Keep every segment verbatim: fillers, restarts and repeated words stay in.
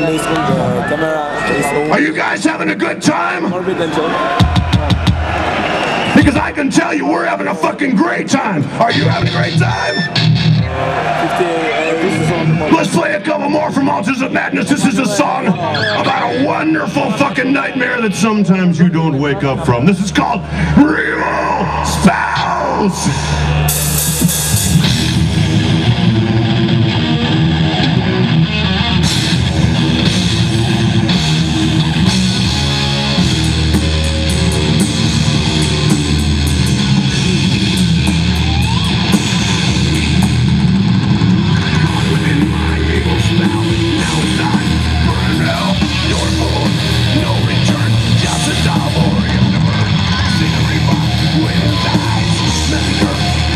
Are you guys having a good time? Because I can tell you we're having a fucking great time. Are you having a great time? Let's play a couple more from Altars of Madness. This is a song about a wonderful fucking nightmare that sometimes you don't wake up from. This is called Real Spouse. Messenger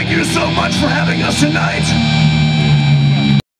Thank you so much for having us tonight.